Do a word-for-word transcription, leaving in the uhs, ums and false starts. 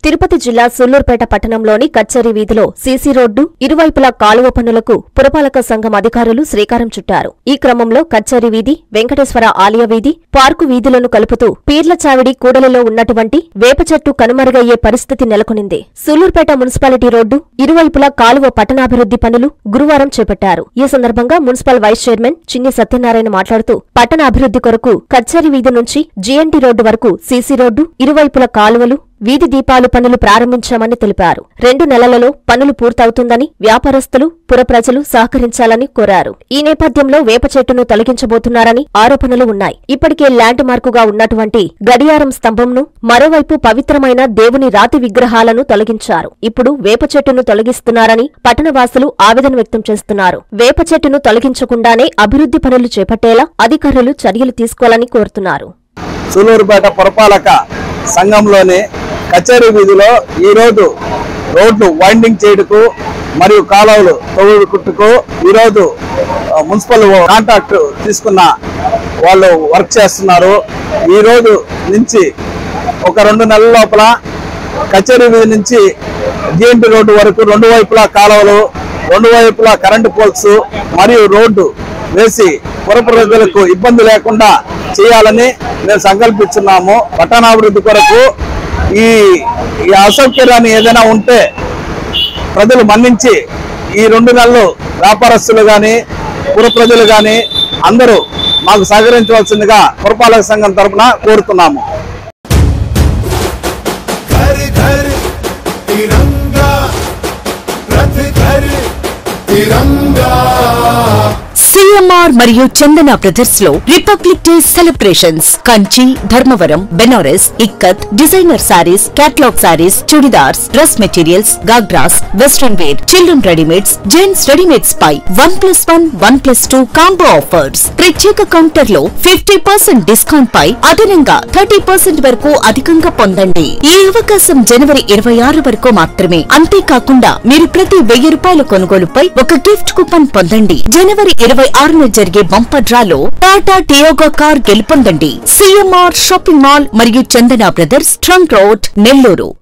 తిరుపతి జిల్లా సూళ్లూరుపేట పట్టణంలోని కచ్చేరి వీధిలో సీసీ రోడ్డు ఇరువైపులా కాలువ పనులకు పురపాలక సంఘం అధికారులు శ్రీకారం చుట్టారు. ఈ క్రమంలో కచ్చేరి వీధి, వెంకటేశ్వర ఆలయ వీధి, పార్కు వీధులను కలుపుతూ పీర్ల చావిడి కూడలిలో ఉన్నటువంటి వేప చెట్టు కనుమరుగయ్యే పరిస్థితి నెలకొనింది. సూళ్లూరుపేట మున్సిపాలిటీ రోడ్డు ఇరువైపులా కాలువ పట్టణాభివృద్ధి పనులు గురువారం చేపట్టారు. ఈ సందర్భంగా మున్సిపల్ వైస్ చైర్మన్ చిన్ని సత్యనారాయణ మాట్లాడుతూ పట్టణ అభివృద్ధి కొరకు కచ్చేరి వీధి నుంచి జీఎన్టీ రోడ్డు వరకు సీసీ రోడ్డు, ఇరువైపుల కాలువలు, వీధి దీపాలు పనులు ప్రారంభించామని తెలిపారు. రెండు నెలలలో పనులు పూర్తవుతుందని వ్యాపారస్తులు, పుర ప్రజలు సహకరించాలని కోరారు. ఈ నేపథ్యంలో వేప చెట్టును తొలగించబోతున్నారని ఆరోపణలు ఉన్నాయి. ఇప్పటికే ల్యాండ్ మార్కుగా ఉన్నటువంటి గడియారం స్తంభంను, మరోవైపు పవిత్రమైన దేవుని రాతి విగ్రహాలను తొలగించారు. ఇప్పుడు వేప చెట్టును తొలగిస్తున్నారని పట్టణవాసులు ఆవేదన వ్యక్తం చేస్తున్నారు. వేప చెట్టును తొలగించకుండానే అభివృద్ధి పనులు చేపట్టేలా అధికారులు చర్యలు తీసుకోవాలని కోరుతున్నారు. సూళ్లూరుపేట పురపాలక సంఘంలోని కచేరీ వీధిలో ఈరోజు రోడ్లు వైండింగ్ చేయటకు మరియు కాలువలు తవ్వుకుట్టుకు ఈరోజు మున్సిపల్ కాంట్రాక్ట్ తీసుకున్న వాళ్ళు వర్క్ చేస్తున్నారు. ఈరోజు నుంచి ఒక రెండు నెలల లోపల కచేరీ వీధి నుంచి జీఎన్టీ రోడ్డు వరకు రెండు వైపులా కాలువలు, రెండు వైపులా కరెంటు పోల్స్ మరియు రోడ్డు వేసి పుర ప్రజలకు ఇబ్బంది లేకుండా చేయాలని మేము సంకల్పిస్తున్నాము. పట్టణాభివృద్ధి కొరకు ఈ అసౌకర్యాన్ని ఏదైనా ఉంటే ప్రజలు మన్నించి ఈ రెండు నెలలు వ్యాపారస్తులు కానీ పుర ప్రజలు కానీ అందరూ మాకు సహకరించవలసిందిగా పురపాలక సంఘం తరఫున కోరుతున్నాము. సిఎంఆర్ మరియు చందన బ్రదర్స్ లో republic day celebrations Kanchi, Dharmavaram, Banaras, Ikkat, designer sarees, catalogue sarees, churidars, dress materials, ghagras, western wear, children readymades, gents readymades పై one plus one one plus two combo offers. ప్రత్యేక కౌంటర్ లో ఫిఫ్టీ పర్సెంట్ డిస్కౌంట్ పై అదనంగా థర్టీ పర్సెంట్ వరకు అధికంగా పొందండి. ఈ అవకాశం జనవరి ఇరవై ఆరు వరకు మాత్రమే. అంతేకాకుండా మీరు ప్రతి వెయ్యి రూపాయల కొనుగోలుపై ఒక గిఫ్ట్ కూపన్ పొందండి. జనవరి ఇరవై ఆరున జరిగే బంపర్ డ్రాలో టాటా టియాగో కార్ గెలుపొందండి. సిఎంఆర్ షాపింగ్ మాల్ మరియు Chandana brothers, trunk road, Nellore.